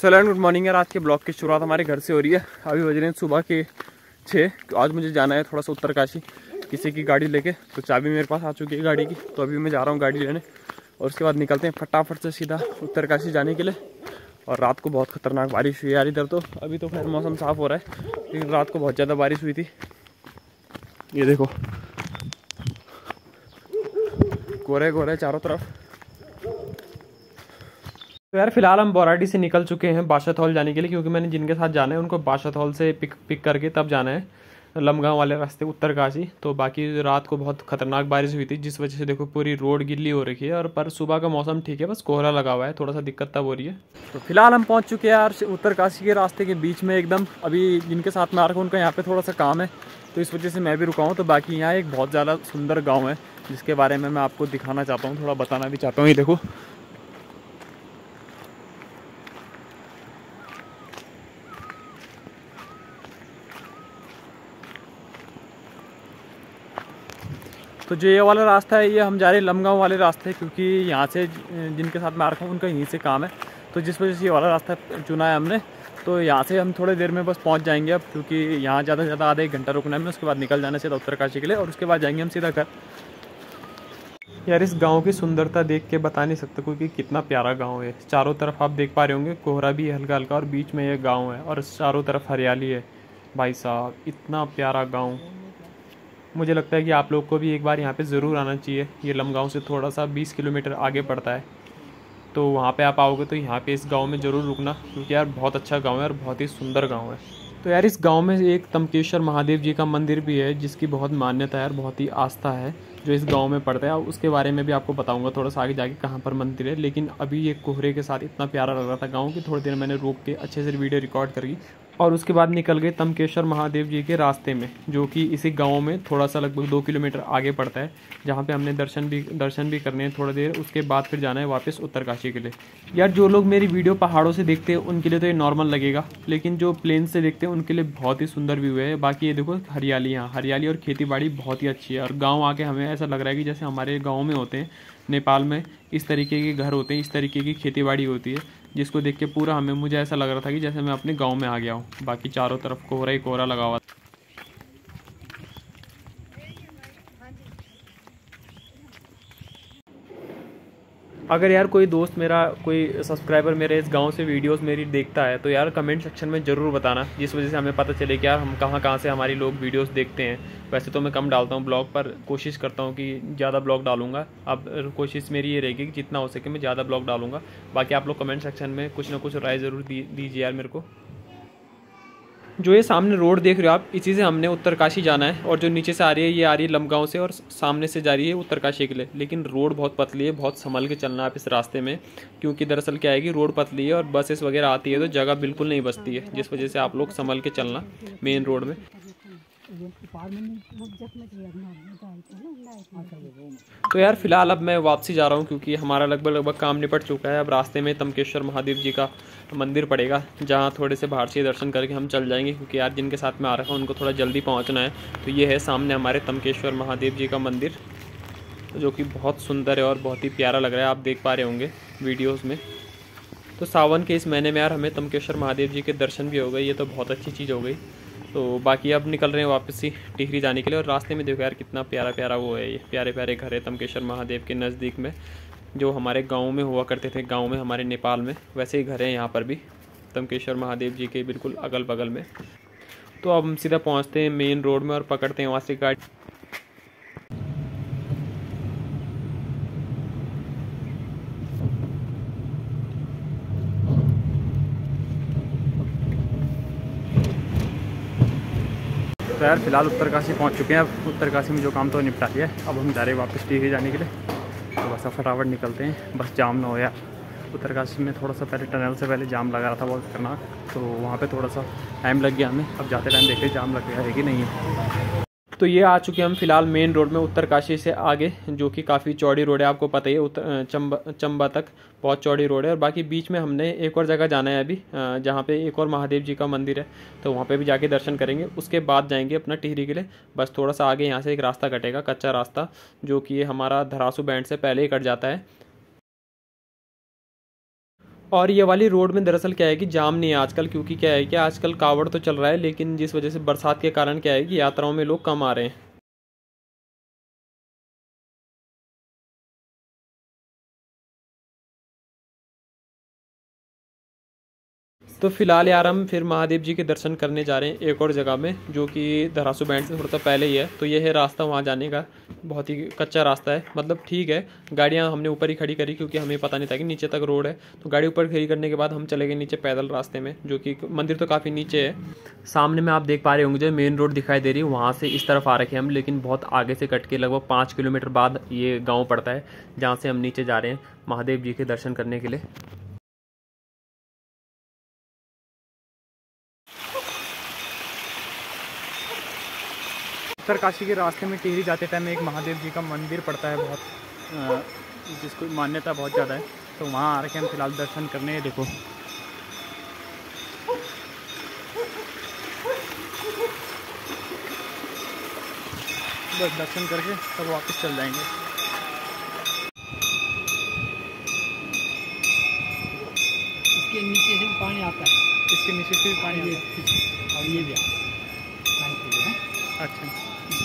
चलो good morning यार। आज के ब्लॉग की शुरुआत हमारे घर से हो रही है। अभी बज रहे हैं सुबह के 6। आज मुझे जाना है थोड़ा सा उत्तरकाशी किसी की गाड़ी लेके। तो चाबी मेरे पास आ चुकी है गाड़ी की, तो अभी मैं जा रहा हूँ गाड़ी लेने और उसके बाद निकलते हैं फटाफट से सीधा उत्तरकाशी जाने के लिए। और रात को बहुत खतरनाक बारिश हुई यार इधर। तो अभी तो खैर मौसम साफ़ हो रहा है, लेकिन रात को बहुत ज़्यादा बारिश हुई थी। ये देखो कोहरे कोहरे चारों तरफ। तो यार फिलहाल हम बोराडी से निकल चुके हैं बादशाह हॉल जाने के लिए, क्योंकि मैंने जिनके साथ जाना है उनको बादशाह हॉल से पिक करके तब जाना है लमगांव वाले रास्ते उत्तरकाशी। तो बाकी रात को बहुत खतरनाक बारिश हुई थी, जिस वजह से देखो पूरी रोड गिल्ली हो रखी है। और पर सुबह का मौसम ठीक है, बस कोहरा लगा हुआ है, थोड़ा सा दिक्कत तब हो रही है। तो फिलहाल हम पहुंच चुके हैं यार उत्तरकाशी के रास्ते के बीच में एकदम। अभी जिनके साथ में आ रखा हूँ उनका यहाँ पे थोड़ा सा काम है, तो इस वजह से मैं भी रुका हूँ। तो बाकी यहाँ एक बहुत ज़्यादा सुंदर गाँव है जिसके बारे में मैं आपको दिखाना चाहता हूँ, थोड़ा बताना भी चाहता हूँ। ये देखो तो जो ये वाला रास्ता है, ये हम जा रहे हैं लमगांव वाले रास्ते, क्योंकि यहाँ से जिनके साथ मैं आ रखा हूँ उनका यहीं से काम है। तो जिस वजह से ये वाला रास्ता चुना है हमने। तो यहाँ से हम थोड़ी देर में बस पहुँच जाएंगे अब, क्योंकि यहाँ ज़्यादा से ज़्यादा आधा 1 घंटा रुकना है हमें। उसके बाद निकल जाना सीधा उत्तरकाशी के लिए और उसके बाद जाएंगे हम सीधा घर। यार इस गाँव की सुंदरता देख के बता नहीं सकता क्योंकि कितना प्यारा गाँव है। चारों तरफ आप देख पा रहे होंगे कोहरा भी है हल्का हल्का, और बीच में ये गाँव है और चारों तरफ हरियाली है। भाई साहब इतना प्यारा गाँव। मुझे लगता है कि आप लोग को भी एक बार यहाँ पे ज़रूर आना चाहिए। ये लमगांव से थोड़ा सा 20 किलोमीटर आगे पड़ता है। तो वहाँ पे आप आओगे तो यहाँ पे इस गांव में ज़रूर रुकना, क्योंकि यार बहुत अच्छा गांव है और बहुत ही सुंदर गांव है। तो यार इस गांव में एक तमकेश्वर महादेव जी का मंदिर भी है, जिसकी बहुत मान्यता है और बहुत ही आस्था है जो इस गांव में पड़ता है। और उसके बारे में भी आपको बताऊंगा थोड़ा सा आगे जाके कहाँ पर मंदिर है। लेकिन अभी ये कोहरे के साथ इतना प्यारा लग रहा था गाँव की, थोड़ी देर मैंने रोक के अच्छे से वीडियो रिकॉर्ड करी और उसके बाद निकल गए तमकेश्वर महादेव जी के रास्ते में, जो कि इसी गांव में थोड़ा सा लगभग 2 किलोमीटर आगे पड़ता है, जहां पे हमने दर्शन भी करने हैं थोड़ा देर। उसके बाद फिर जाना है वापस उत्तरकाशी के लिए। यार जो लोग मेरी वीडियो पहाड़ों से देखते हैं उनके लिए तो ये नॉर्मल लगेगा, लेकिन जो प्लेन से देखते हैं उनके लिए बहुत ही सुंदर व्यू है। बाकी ये देखो हरियाली, यहाँ हरियाली और खेती बाड़ी बहुत ही अच्छी है। और गाँव आके हमें ऐसा लग रहा है कि जैसे हमारे गाँव में होते हैं नेपाल में, इस तरीके के घर होते हैं, इस तरीके की खेती बाड़ी होती है, जिसको देख के पूरा मुझे ऐसा लग रहा था कि जैसे मैं अपने गांव में आ गया हूँ। बाकी चारों तरफ कोहरा ही कोहरा लगा हुआ था। अगर यार कोई दोस्त मेरा, कोई सब्सक्राइबर मेरे इस गांव से वीडियोस मेरी देखता है तो यार कमेंट सेक्शन में ज़रूर बताना, जिस वजह से हमें पता चले कि यार हम कहाँ कहाँ से हमारी लोग वीडियोस देखते हैं। वैसे तो मैं कम डालता हूँ ब्लॉग, पर कोशिश करता हूँ कि ज़्यादा ब्लॉग डालूंगा। अब कोशिश मेरी ये रहेगी कि जितना हो सके मैं ज़्यादा ब्लॉग डालूंगा। बाकी आप लोग कमेंट सेक्शन में कुछ ना कुछ राय ज़रूर दीजिए यार मेरे को। जो ये सामने रोड देख रहे हो आप, इसी से हमने उत्तरकाशी जाना है। और जो नीचे से आ रही है ये आ रही है लमगांव से, और सामने से जा रही है उत्तरकाशी के लिए। लेकिन रोड बहुत पतली है, बहुत संभल के चलना आप इस रास्ते में, क्योंकि दरअसल क्या है कि रोड पतली है और बसेस वगैरह आती है तो जगह बिल्कुल नहीं बचती है, जिस वजह से आप लोग संभल के चलना मेन रोड में। तो यार फिलहाल अब मैं वापसी जा रहा हूँ, क्योंकि हमारा लगभग काम निपट चुका है। अब रास्ते में तमकेश्वर महादेव जी का मंदिर पड़ेगा, जहाँ थोड़े से बाहर से दर्शन करके हम चल जाएंगे, क्योंकि यार जिनके साथ में आ रखा हूँ उनको थोड़ा जल्दी पहुँचना है। तो ये है सामने हमारे तमकेश्वर महादेव जी का मंदिर, जो कि बहुत सुंदर है और बहुत ही प्यारा लग रहा है, आप देख पा रहे होंगे वीडियोज़ में। तो सावन के इस महीने में यार हमें तमकेश्वर महादेव जी के दर्शन भी हो गए, ये तो बहुत अच्छी चीज़ हो गई। तो बाकी अब निकल रहे हैं वापस ही टिहरी जाने के लिए। और रास्ते में देखो यार कितना प्यारा प्यारा वो है, ये प्यारे प्यारे घर है तमकेश्वर महादेव के नज़दीक में, जो हमारे गांव में हुआ करते थे, गांव में हमारे नेपाल में वैसे ही घर हैं यहाँ पर भी तमकेश्वर महादेव जी के बिल्कुल अगल बगल में। तो अब हम सीधा पहुँचते हैं मेन रोड में और पकड़ते हैं वहाँ से गाड़ी। तो यार फिलहाल उत्तरकाशी पहुंच चुके हैं। अब उत्तरकाशी में जो काम तो निपटा लिया है, अब हम जा रहे हैं वापस टिहरी जाने के लिए। तो बस फटाफट निकलते हैं, बस जाम ना हो यार। उत्तरकाशी में थोड़ा सा पहले टनल से पहले जाम लगा रहा था बहुत खतरनाक, तो वहाँ पे थोड़ा सा टाइम लग गया हमें। अब जाते टाइम देखते जाम लग गया है कि नहीं है। तो ये आ चुके हैं हम फिलहाल मेन रोड में उत्तरकाशी से आगे, जो कि काफ़ी चौड़ी रोड है, आपको पता ही है चंबा तक बहुत चौड़ी रोड है। और बाकी बीच में हमने एक और जगह जाना है अभी, जहाँ पे एक और महादेव जी का मंदिर है, तो वहाँ पे भी जाके दर्शन करेंगे। उसके बाद जाएंगे अपना टिहरी के लिए। बस थोड़ा सा आगे यहाँ से एक रास्ता कटेगा, कच्चा रास्ता, जो कि ये हमारा धरासू बैंड से पहले ही कट जाता है। और ये वाली रोड में दरअसल क्या है कि जाम नहीं है आजकल, क्योंकि क्या है कि आजकल कावड़ तो चल रहा है, लेकिन जिस वजह से बरसात के कारण क्या है कि यात्राओं में लोग कम आ रहे हैं। तो फिलहाल यार हम फिर महादेव जी के दर्शन करने जा रहे हैं एक और जगह में, जो कि धरासू बैंड से थोड़ा सा पहले ही है। तो ये है रास्ता वहाँ जाने का, बहुत ही कच्चा रास्ता है, मतलब ठीक है। गाड़ियाँ हमने ऊपर ही खड़ी करी क्योंकि हमें पता नहीं था कि नीचे तक रोड है। तो गाड़ी ऊपर खड़ी करने के बाद हम चले गए नीचे पैदल रास्ते में, जो कि मंदिर तो काफ़ी नीचे है। सामने में आप देख पा रहे होंगे जो मेन रोड दिखाई दे रही है, वहाँ से इस तरफ आ रखे हम, लेकिन बहुत आगे से कट के लगभग 5 किलोमीटर बाद ये गाँव पड़ता है, जहाँ से हम नीचे जा रहे हैं महादेव जी के दर्शन करने के लिए। उत्तरकाशी के रास्ते में टिहरी जाते टाइम एक महादेव जी का मंदिर पड़ता है, बहुत जिसको मान्यता बहुत ज़्यादा है। तो वहाँ आ रखे हम फिलहाल दर्शन करने। देखो बस दर्शन करके तब वापस चल जाएंगे। इसके नीचे से भी पानी आता है, इसके नीचे से भी पानी आता है और ये भी आता है। अच्छा,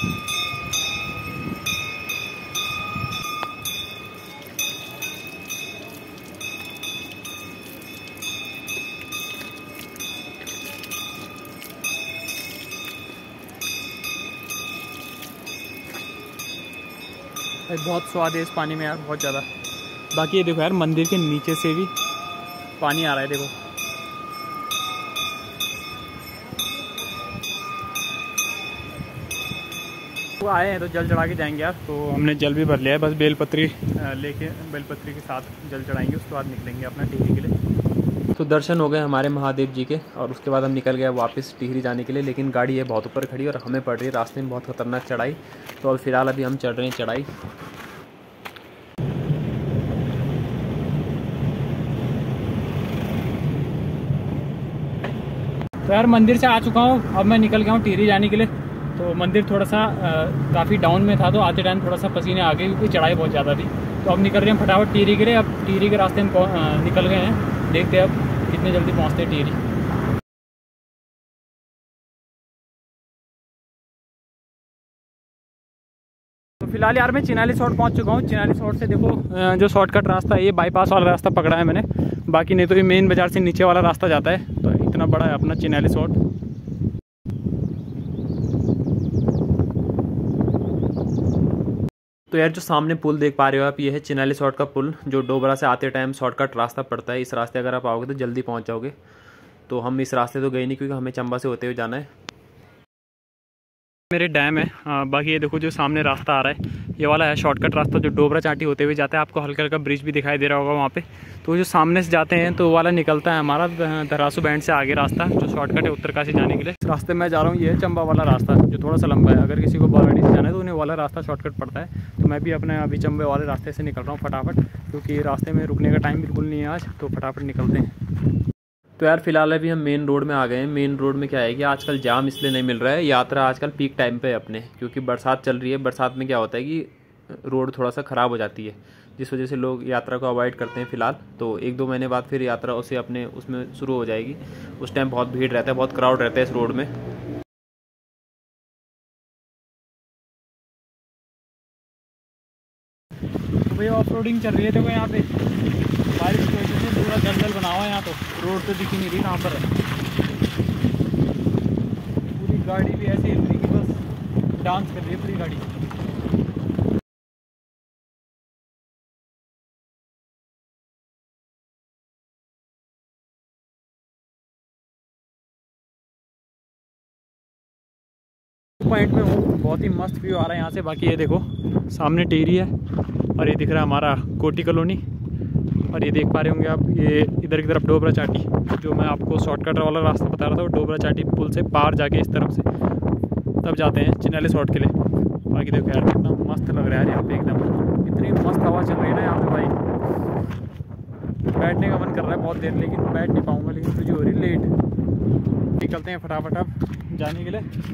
भाई बहुत स्वाद है इस पानी में यार, बहुत ज़्यादा। बाकी ये देखो यार, मंदिर के नीचे से भी पानी आ रहा है, देखो। वो आए हैं तो जल चढ़ा के जाएंगे यार। तो हमने जल भी भर लिया है, बस बेलपत्री लेके बेलपत्री के साथ जल चढ़ाएंगे, उसके बाद निकलेंगे अपना टिहरी के लिए। तो दर्शन हो गए हमारे महादेव जी के, और उसके बाद हम निकल गए वापस टिहरी जाने के लिए। लेकिन गाड़ी है बहुत ऊपर खड़ी और हमें पड़ रही है रास्ते में बहुत खतरनाक चढ़ाई। तो अब फिलहाल अभी हम चढ़ रहे हैं चढ़ाई। तो यार मंदिर से आ चुका हूँ, अब मैं निकल गया हूँ टिहरी जाने के लिए। तो मंदिर थोड़ा सा काफ़ी डाउन में था, तो आते टाइम थोड़ा सा पसीने आ गए क्योंकि चढ़ाई बहुत ज़्यादा थी। तो अब निकल रहे हैं फटाफट टिहरी के लिए। अब टिहरी के रास्ते में निकल गए हैं, देखते हैं अब कितने जल्दी पहुँचते हैं टिहरी। तो फिलहाल यार मैं चिनाली शॉर्ट पहुंच चुका हूँ। चिनाली शॉर्ट से देखो जो शॉर्टकट रास्ता है, ये बाईपास वाला रास्ता पकड़ा है मैंने। बाकी नहीं तो ये मेन बाज़ार से नीचे वाला रास्ता जाता है। तो इतना बड़ा है अपना चिनाली शॉर्ट। तो यार जो सामने पुल देख पा रहे हो आप, ये है चिनाली शॉर्ट का पुल, जो डोबरा से आते टाइम शॉर्टकट रास्ता पड़ता है। इस रास्ते अगर आप आओगे तो जल्दी पहुँच जाओगे। तो हम इस रास्ते तो गए नहीं क्योंकि हमें चंबा से होते हुए जाना है। मेरे डैम है। बाकी ये देखो जो सामने रास्ता आ रहा है, ये वाला है शॉर्टकट रास्ता जो डोबरा चाटी होते हुए जाता है। आपको हल्का हल्का ब्रिज भी दिखाई दे रहा होगा वहाँ पे। तो जो सामने से जाते हैं तो वाला निकलता है हमारा धरासू बैंड से आगे रास्ता, जो शॉर्टकट है उत्तरकाशी जाने के लिए। इस रास्ते में जा रहा हूँ, ये है चंबा वाला रास्ता जो थोड़ा सा लंबा है। अगर किसी को बाराड़ी से जाना है तो उन्हें वाला रास्ता शॉर्टकट पड़ता है। तो मैं भी अपने अभी चंबे वाले रास्ते से निकल रहा हूँ फटाफट, क्योंकि रास्ते में रुकने का टाइम बिल्कुल नहीं है आज। तो फटाफट निकलते हैं। तो यार फिलहाल अभी हम मेन रोड में आ गए हैं। मेन रोड में क्या है कि आजकल जाम इसलिए नहीं मिल रहा है, यात्रा आजकल पीक टाइम पे है अपने, क्योंकि बरसात चल रही है। बरसात में क्या होता है कि रोड थोड़ा सा ख़राब हो जाती है, जिस वजह से लोग यात्रा को अवॉइड करते हैं फिलहाल। तो 1-2 महीने बाद फिर यात्रा उसे अपने उसमें शुरू हो जाएगी। उस टाइम बहुत भीड़ रहता है, बहुत क्राउड रहता है इस रोड में। तो भैया ऑफ रोडिंग चल रही है। देखो यहाँ पे बारिश की वजह से पूरा जंगल बना हुआ है यहाँ। तो रोड तो दिख ही नहीं रही कहाँ पर है। पूरी गाड़ी भी ऐसे हिल रही कि बस डांस कर रही है पूरी गाड़ी। पॉइंट में हूँ, बहुत ही मस्त व्यू आ रहा है यहाँ से। बाकी ये देखो सामने टिहरी है और ये दिख रहा है हमारा कोटी कॉलोनी। और ये देख पा रहे होंगे आप, ये इधर की तरफ डोबरा चाटी, जो मैं आपको शॉर्टकट वाला रास्ता बता रहा था, वो डोबरा चाटी पुल से पार जाके इस तरफ से तब जाते हैं चिनाली शॉर्ट के लिए। बाकी देखो यार कितना मस्त लग रहा है यहाँ पे, एकदम इतनी मस्त हवा चल रही है ना यहाँ पे भाई। बैठने का मन कर रहा है बहुत देर, लेकिन बैठ नहीं पाऊँगा, लेकिन तुझे हो रही लेट। निकलते हैं फटाफट अब जाने के लिए।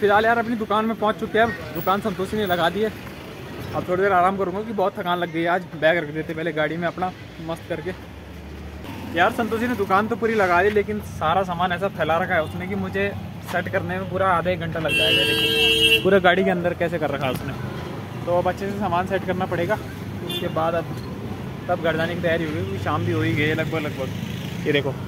फिलहाल यार अपनी दुकान में पहुंच चुके हैं। दुकान संतोषी ने लगा दी है। अब थोड़ी देर आराम करूँगा कि बहुत थकान लग गई है। आज बैग रख देते पहले गाड़ी में अपना मस्त करके। यार संतोषी ने दुकान तो पूरी लगा दी, लेकिन सारा सामान ऐसा फैला रखा है उसने कि मुझे सेट करने में पूरा आधा 1 घंटा लग जाएगा। देखो पूरे गाड़ी के अंदर कैसे कर रखा है उसने। तो अब अच्छे से सामान सेट करना पड़ेगा। उसके बाद अब तब घर जाने की तैयारी होगी, क्योंकि शाम भी हो ही गई है लगभग। ये देखो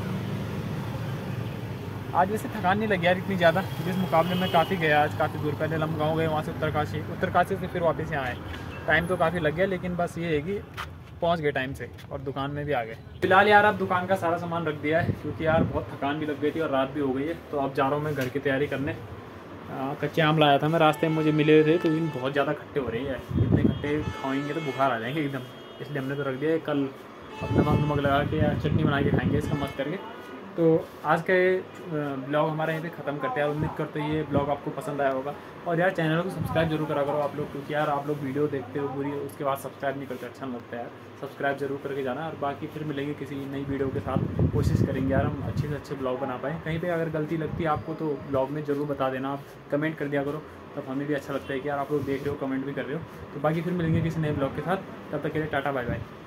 आज वैसे थकान नहीं लगी यार इतनी ज़्यादा, जिस मुकाबले में काफ़ी गया आज, काफ़ी दूर। पहले लमगांव गए, वहाँ से उत्तरकाशी से फिर वापस यहाँ आए। टाइम तो काफ़ी लग गया, लेकिन बस ये है कि पहुँच गए टाइम से और दुकान में भी आ गए। फिलहाल यार अब दुकान का सारा सामान रख दिया है, क्योंकि यार बहुत थकान भी लग गई थी और रात भी हो गई है। तो अब जा रहा हूँ मैं घर की तैयारी करने। कच्चे आम लाया था मैं, रास्ते में मुझे मिले थे, तो इन बहुत ज़्यादा खट्टे हो रहे हैं। इतने खट्टे खाएंगे तो बुखार आ जाएंगे एकदम, इसलिए हमने तो रख दिया है। कल अब नमक लगा के या चटनी बना के खाएंगे इसका मस्त करके। तो आज का ये ब्लॉग हमारा यहीं पे ख़त्म करते हैं। उम्मीद करते हैं ये ब्लॉग आपको पसंद आया होगा। और यार चैनल को सब्सक्राइब जरूर करा करो आप लोग, क्योंकि यार आप लोग वीडियो देखते हो पूरी, उसके बाद सब्सक्राइब नहीं करते, अच्छा नहीं लगता यार। सब्सक्राइब जरूर करके जाना। और बाकी फिर मिलेंगे किसी नई वीडियो के साथ। कोशिश करेंगे यार हम अच्छे से अच्छे ब्लॉग बना पाएँ। कहीं पर अगर गलती लगती है आपको तो ब्लॉग में ज़रूर बता देना, आप कमेंट कर दिया करो, तब हमें भी अच्छा लगता है कि यार आप लोग देख रहे हो, कमेंट भी कर रहे हो। तो बाकी फिर मिलेंगे किसी नए ब्लॉग के साथ। तब तक के लिए टाटा बाय बाय।